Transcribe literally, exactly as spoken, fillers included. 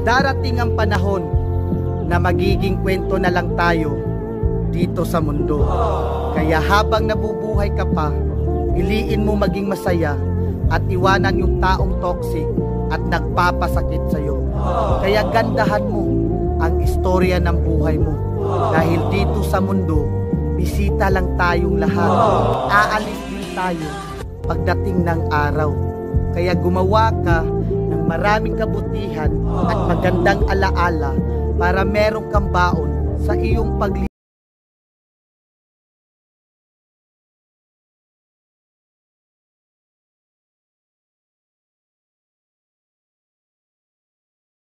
Darating ang panahon na magiging kwento na lang tayo dito sa mundo. Kaya habang nabubuhay ka pa, piliin mo maging masaya at iwanan yung taong toxic at nagpapasakit sa'yo. Kaya gandahan mo ang istorya ng buhay mo. Dahil dito sa mundo, bisita lang tayong lahat. Aalis din tayo pagdating ng araw. Kaya gumawa ka ng maraming kabutihan at magandang alaala para meron kang baon sa iyong paglilingkod.